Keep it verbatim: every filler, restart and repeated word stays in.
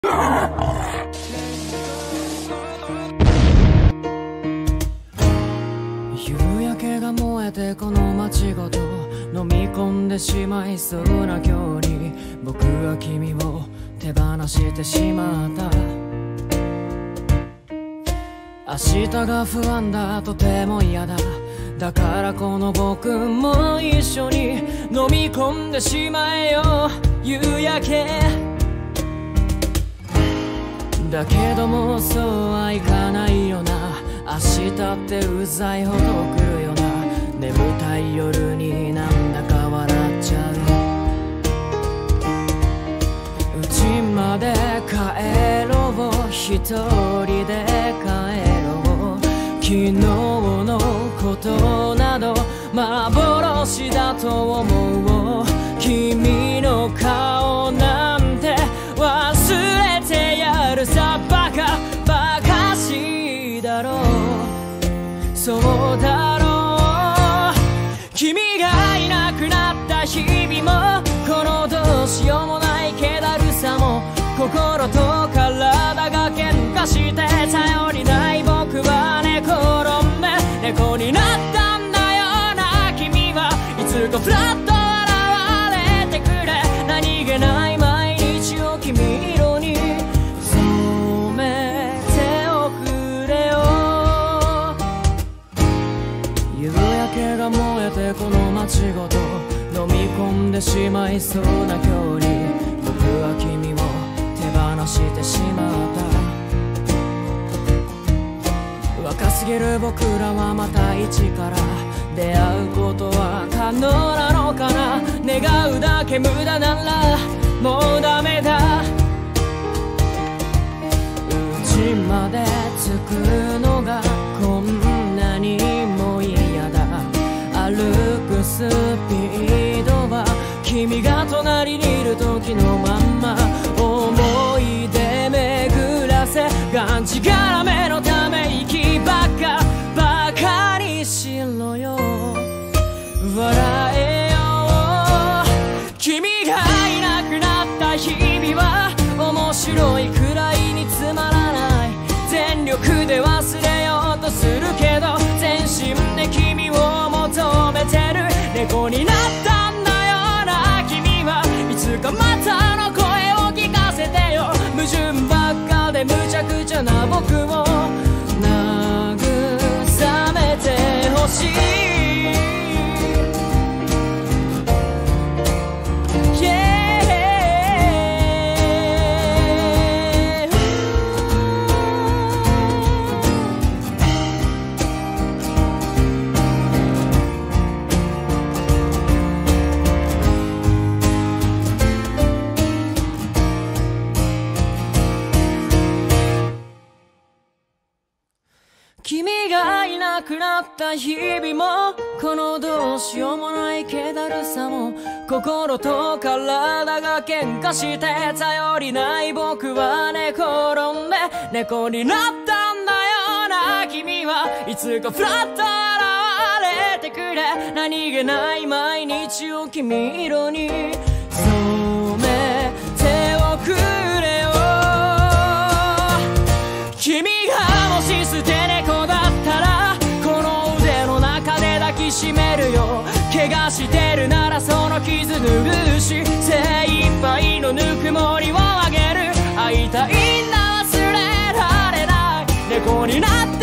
夕焼けが燃えてこの街ごと飲み込んでしまいそうな今日に、僕は君を手放してしまった。明日が不安だ、とても嫌だ。だからこの僕も一緒に飲み込んでしまえよ夕焼け。だけどもそうはいかないよな。明日ってうざいほど来るよな。眠たい夜になんだか笑っちゃう。家まで帰ろう、一人で帰ろう。昨日のことなど幻だと思う。君の顔なんて忘れてやるさ。バカバカしいだろう、そうだろう。君がいなくなった日々も、このどうしようもない気だるさも、心と体が喧嘩して頼りない僕は寝転んで猫になったんだよな。君はいつかふらっと現れてくれ。何気ない毎日を君色に染めておくれよ。夕焼けが燃えてこの街ごと飲み込んでしまいそうな距離、僕は君を手放してしまった。若すぎる僕らはまた一から出会うことは可能なのかな。願うだけ無駄ならもうダメだ。家まで着くのがこんなにも嫌だ。歩くスピードは君が隣にいる時のまんま。思い出巡らせがんじがらめのため息ばっかバカにしろよ。笑えよう。君がいなくなった日々は面白いくらいにつまらない。全力で忘れようとするけど全身で君を求めてる。猫になったんだよな。君はいつかまたの声を聞かせてよ。矛盾ばっかで無茶苦茶な僕を慰めてほしい。君がいなくなった日々も、このどうしようもない気だるさも、心と体が喧嘩して頼りない僕は寝転んで猫になったんだよな。君はいつかふらっと現れてくれ。何気ない毎日を君色に染めておくれよ。君がもし捨て猫だったらこの腕の中で抱きしめるよ。怪我してるならその傷拭うし、精一杯のぬくもりをあげる。会いたいんだ忘れられない猫になって